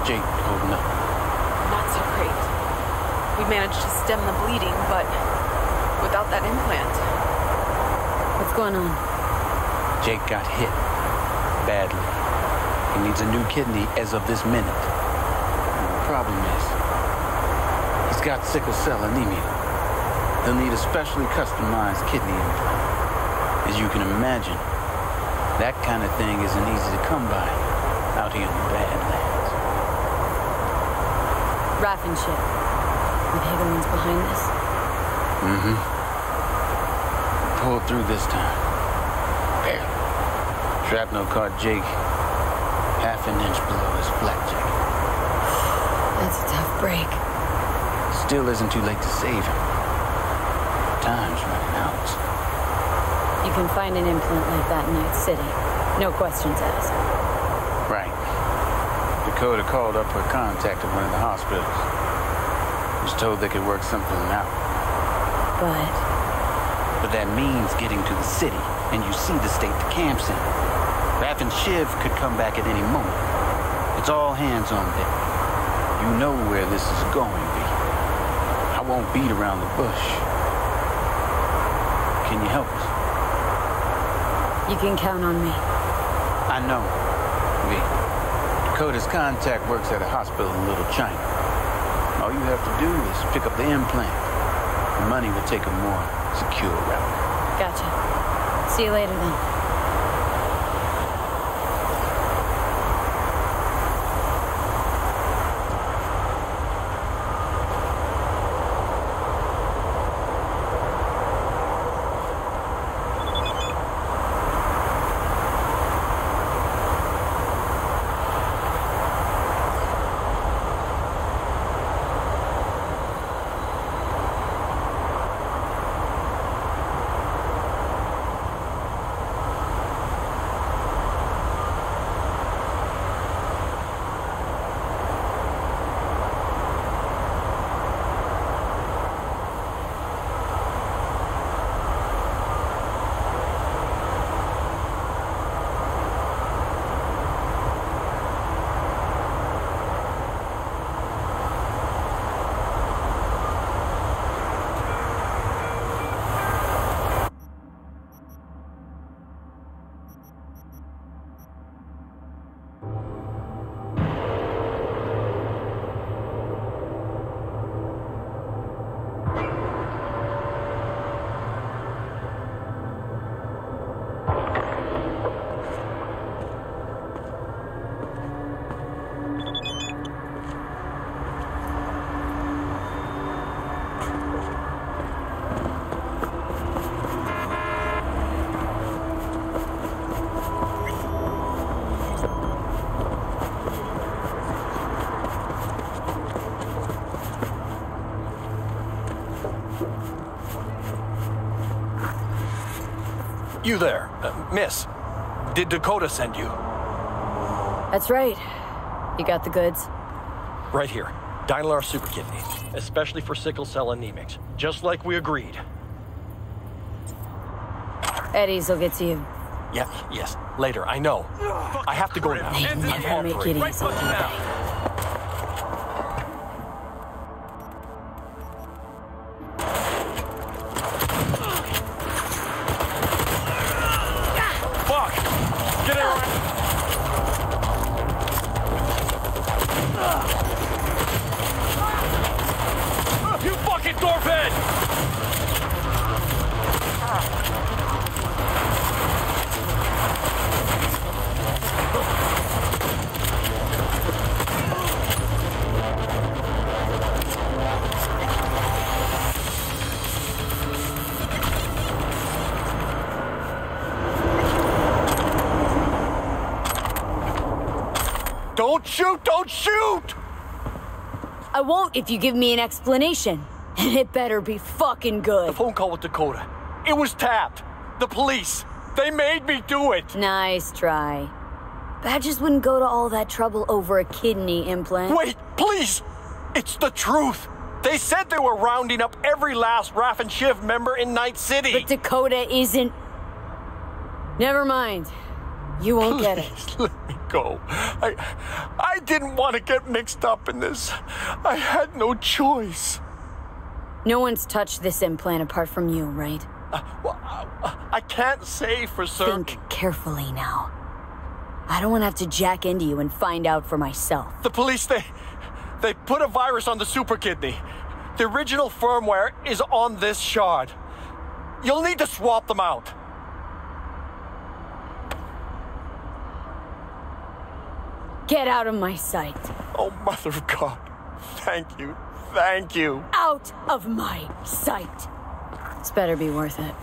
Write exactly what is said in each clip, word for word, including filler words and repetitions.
Jake holding up? Not so great. We managed to stem the bleeding, but without that implant. What's going on? Jake got hit. Badly. He needs a new kidney as of this minute. And the problem is, he's got sickle cell anemia. He'll need a specially customized kidney implant. As you can imagine, that kind of thing isn't easy to come by out here in the Badlands. Raffen ship. Are they the ones behind this? Mm-hmm. Pulled through this time. Barely. Shrapnel caught Jake half an inch below his flak jacket. That's a tough break. Still isn't too late to save him. Time's running out. You can find an implant like that in Night City. No questions asked. Right. Dakota called up her contact at one of the hospitals. Was told they could work something out. But... But that means getting to the city, and you see the state the camp's in. Raffen Shiv could come back at any moment. It's all hands on deck. You know where this is going, V. I won't beat around the bush. Can you help us? You can count on me. I know, V. Dakota's contact works at a hospital in Little China. All you have to do is pick up the implant. The money will take a more secure route. Gotcha. See you later, then. You there, uh, miss. Did Dakota send you? That's right. You got the goods? Right here. Dynalar Super Kidney. Especially for sickle cell anemics. Just like we agreed. Eddie's will get to you. Yeah, yes. Later, I know. I have to go now. Hey, I'm never make it easy, do they? Don't shoot! Don't shoot! I won't if you give me an explanation. And it better be fucking good. The phone call with Dakota. It was tapped. The police. They made me do it. Nice try. Badges wouldn't go to all that trouble over a kidney implant. Wait, please! It's the truth. They said they were rounding up every last Raffen Shiv member in Night City. But Dakota isn't... Never mind. You won't get it. Please let me go. I, I didn't want to get mixed up in this. I had no choice. No one's touched this implant apart from you, right? Uh, well, uh, I can't say for certain. Think carefully now. I don't want to have to jack into you and find out for myself. The police, they... They put a virus on the super kidney. The original firmware is on this shard. You'll need to swap them out. Get out of my sight. Oh, Mother of God. Thank you. Thank you. Out of my sight. This better be worth it.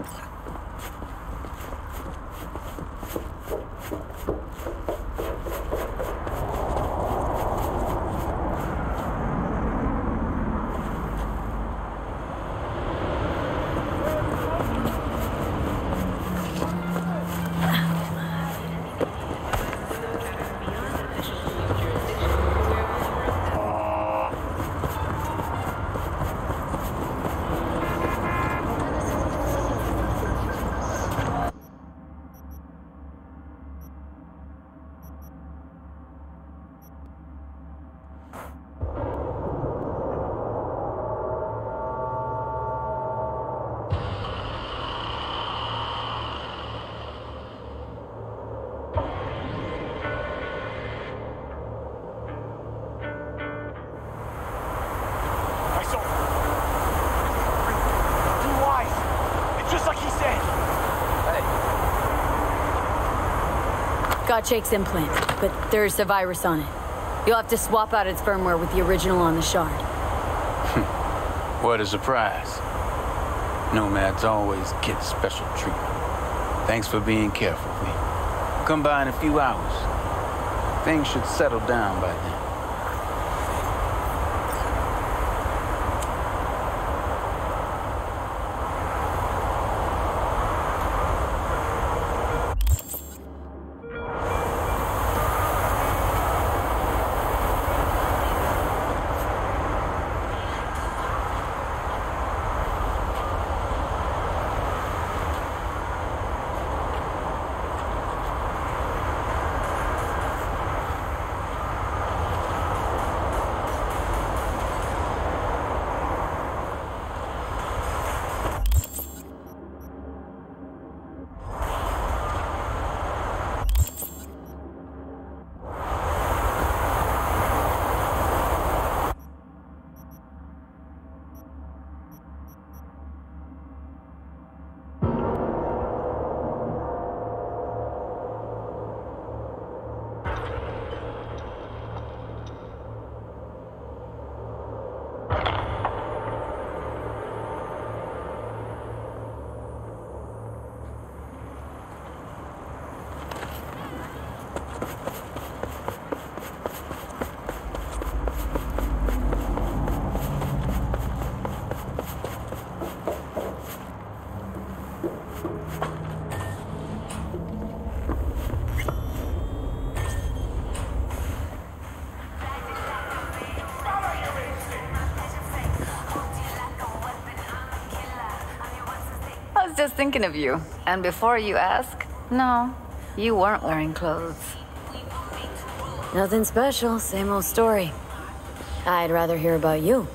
Got Jake's implant, but there's a virus on it. You'll have to swap out its firmware with the original on the shard. What a surprise. Nomads always get special treatment. Thanks for being careful, V. Come by in a few hours. Things should settle down by then. Just thinking of you. And before you ask, no, you weren't wearing clothes. Nothing special, same old story. I'd rather hear about you.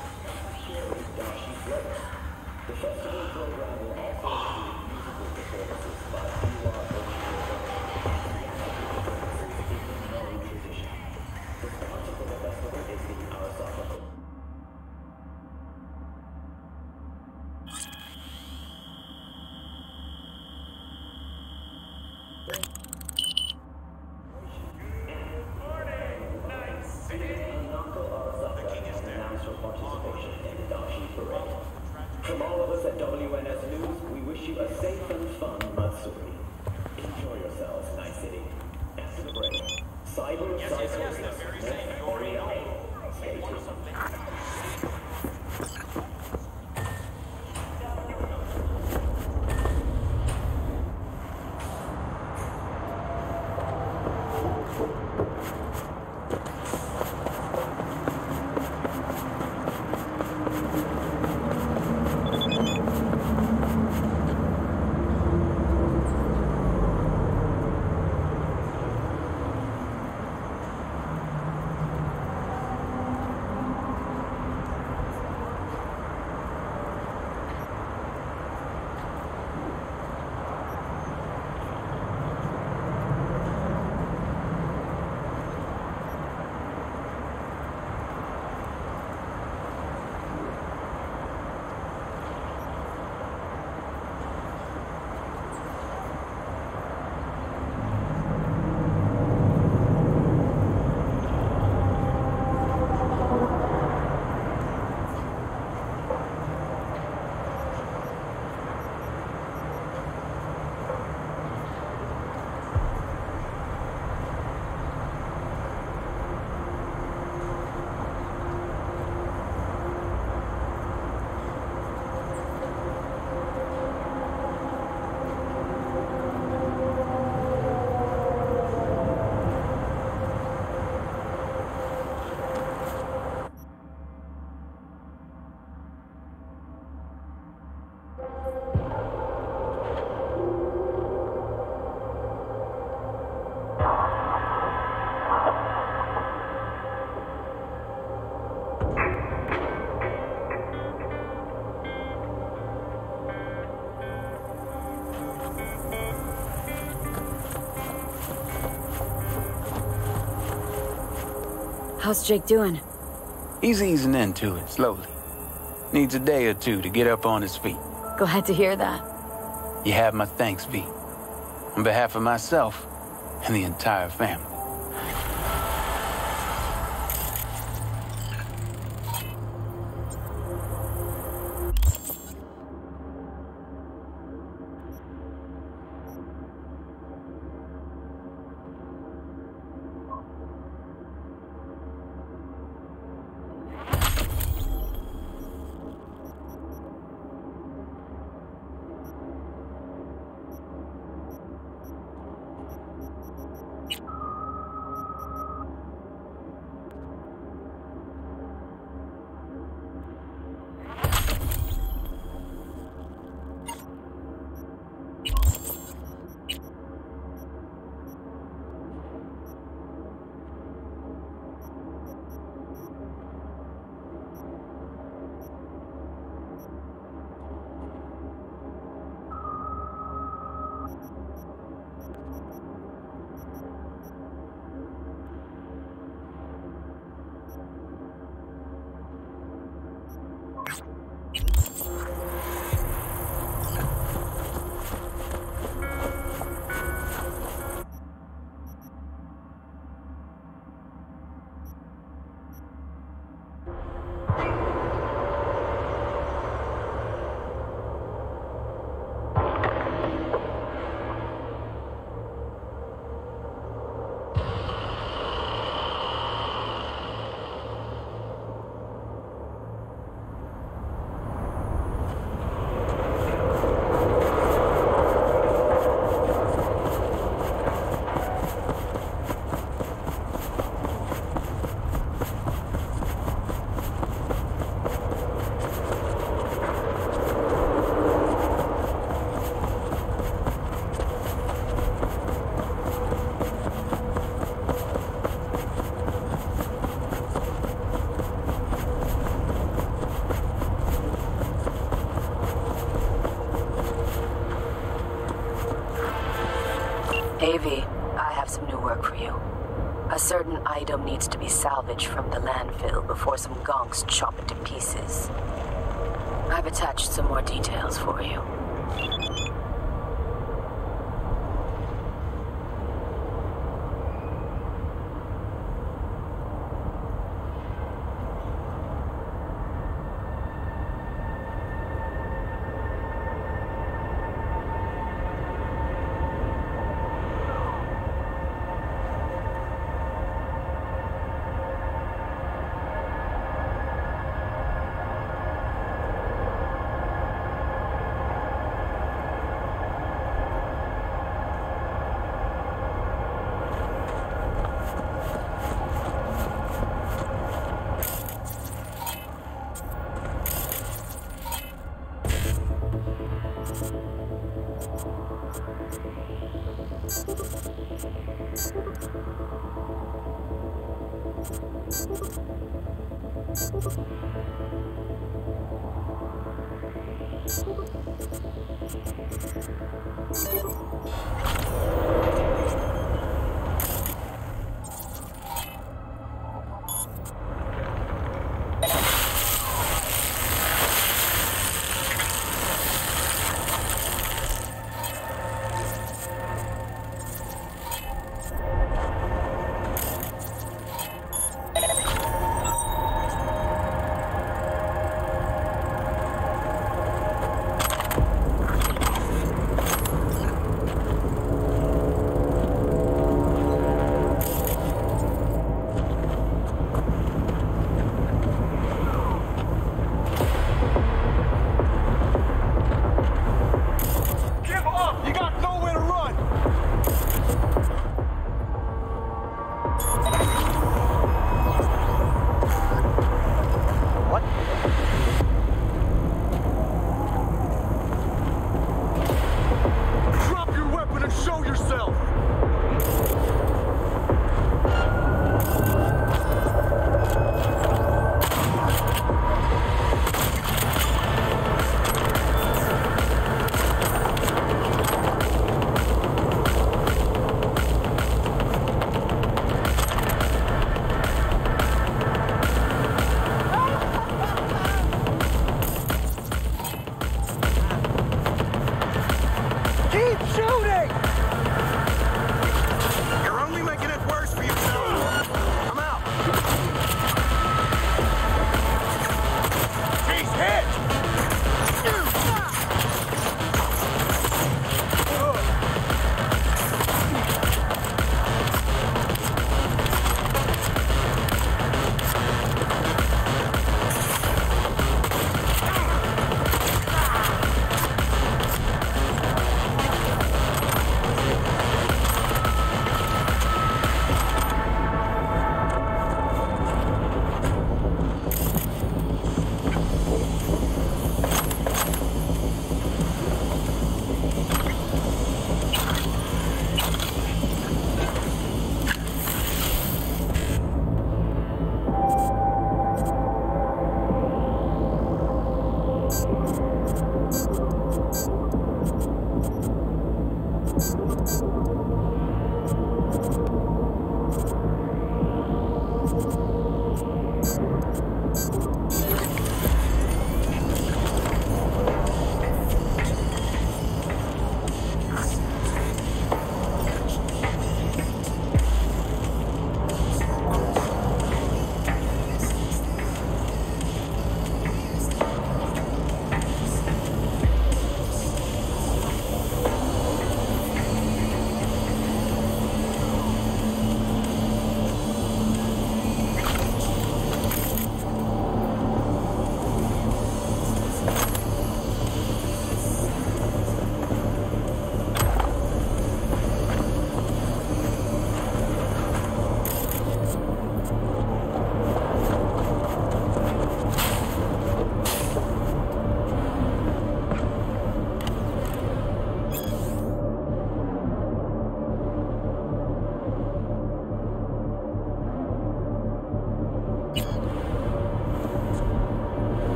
From all of us at W N S News, we wish you a safe and fun Matsuri. Enjoy yourselves, Night City. After the break, cyber yes, yes, yes, yes, very safe. Stay tuned. How's Jake doing? He's easing into it, slowly. Needs a day or two to get up on his feet. Glad to hear that. You have my thanks, V. On behalf of myself and the entire family. A V, I have some new work for you. A certain item needs to be salvaged from the landfill before some gonks chop it to pieces. I've attached some more details for you. shooting! You're only making it worse for yourself. I'm out. He's hit!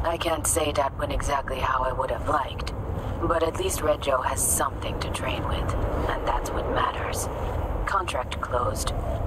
I can't say that went exactly how I would have liked, but at least Red Joe has something to train with, and that's what matters. Contract closed.